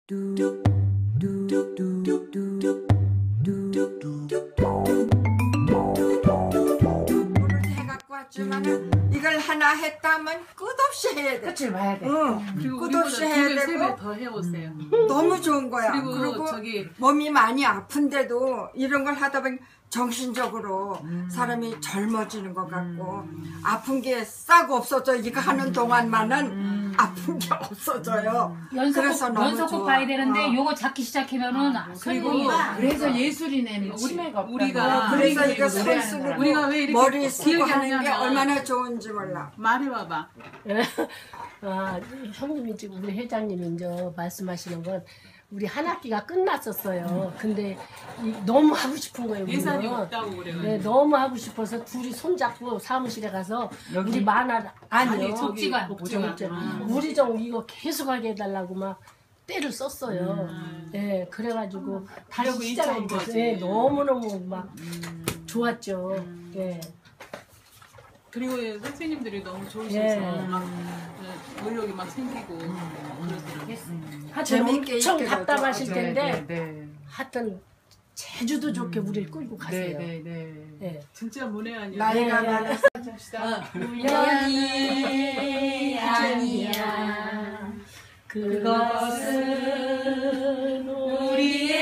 해갖고 왔지만은 이걸 하나 했다면 끝없이 해야 돼. 끝을 봐야 돼. 그리고 끝없이 해야 되고 더 해오세요. 너무 좋은 거야. 그리고 저기 몸이 많이 아픈데도 이런 걸 하다 보니 정신적으로 사람이 젊어지는 것 같고 아픈 게 싹 없어져. 이거 하는 동안만은 아픈 게 없어져요. 그래서 너무 연속곡 좋아. 봐야 되는데 요거 잡기 시작하면은 그리고 그래서 예술인에는 치매가 없다. 우리가 그래서 이거 손 쓰고 우리가 왜 이렇게 머리 쓰고 기억이 하는 게 하냐면 얼마나 좋은지 몰라. 말해봐봐. 아, 형님이 지금 우리 회장님이 이제 말씀하시는 건 우리 한 학기가 끝났었어요. 근데 너무 하고 싶은 거예요. 예산이 우리는. 없다고 그래요. 네, 너무 하고 싶어서 둘이 손잡고 사무실에 가서 여기? 우리 아니요. 복지관. 우리 좀 이거 계속하게 해달라고 막 때를 썼어요. 네, 그래가지고 다시 그리고 시작하게 이창훈 됐어요. 거지. 네, 너무너무 막 좋았죠. 네. 그리고 선생님들이 너무 좋으셔서 예. 막 의욕이 막 생기고 그러더라고요. 하여튼 재밌게 엄청 있게 답답하실 네, 텐데 네, 하여튼 제주도 좋게 우리를 끌고 가세요. 네, 네. 네. 진짜 문외한이요. 나이가 네. 많아서 우연이 아니야 그것은 우리의